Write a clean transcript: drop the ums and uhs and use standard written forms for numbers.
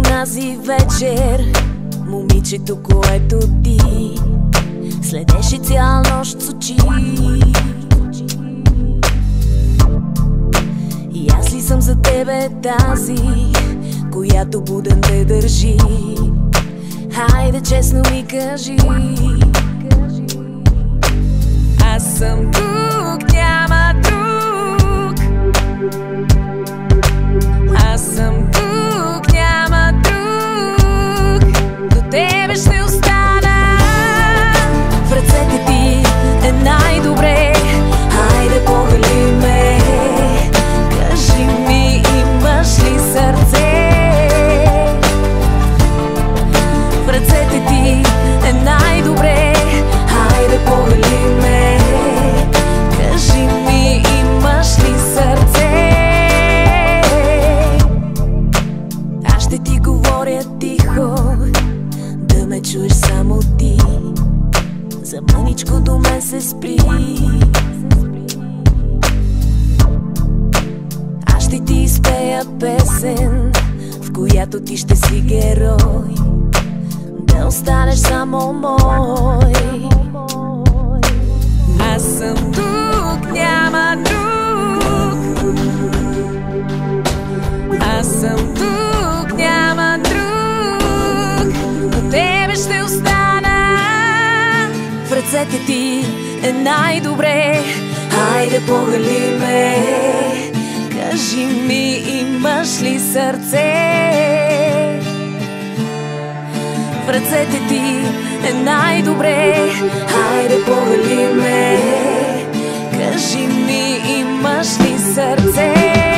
онази вечер момичето, което ти следеше цяла нощ с очи. И аз ли съм за тебе тази, която буден те държи? Хайде честно ми кажи. Аз съм тук, няма друг. Аз съм тук, няма друг. До тебе ще остана. В ръцете ти е най-добре. Хайде похвали ме. Кажи ми, имаш ли сърце? В ръцете ти е най-добре. Хайде похвали ме. Кажи ми, имаш ли сърце? Аз ще ти говоря тихо, да ме чуеш само ти. За мъничко до мен се спри. Аз ще ти изпея песен, в която ти ще си герой, да останеш само мой. Аз съм тук, няма друг. Аз съм тук, няма друг. До тебе ще остана. В ръцете ти е най-добре. Хайде похвали ме. Кажи ми, имаш ли сърце? В ръцете ти е най-добре. Хайде похвали ме. Кажи ми, имаш ли сърце?